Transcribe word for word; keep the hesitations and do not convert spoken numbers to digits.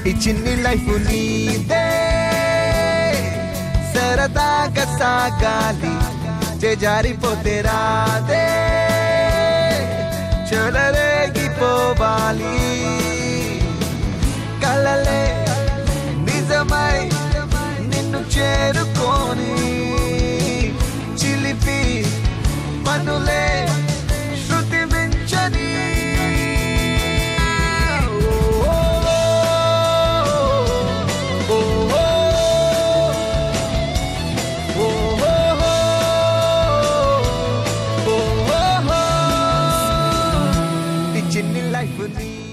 ఈ చిన్ని లైఫ్ నీదే సరదాగా సాగాలి చేజారిపోతే రాదే చెలరేగిపోవాలి కలలే నిజమై నిన్ను చేరుకోని చిలిపి పనులే శృతి మించని చిన్ని లైఫ్ ని